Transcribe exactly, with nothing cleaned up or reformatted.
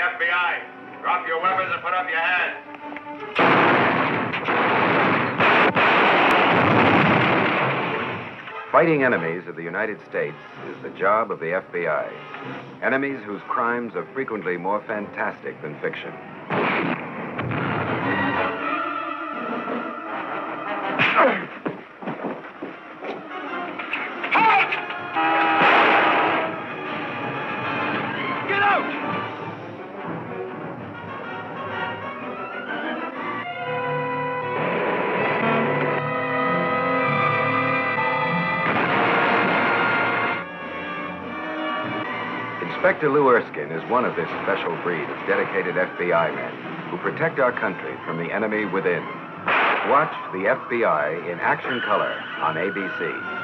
F B I. Drop your weapons and put up your hands. Fighting enemies of the United States is the job of the F B I. Enemies whose crimes are frequently more fantastic than fiction. Get out! Inspector Lou Erskine is one of this special breed of dedicated F B I men who protect our country from the enemy within. Watch the F B I in action color on A B C.